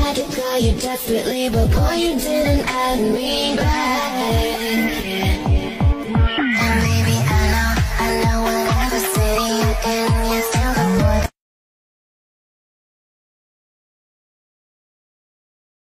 tried to call you desperately, but boy, you didn't add me back.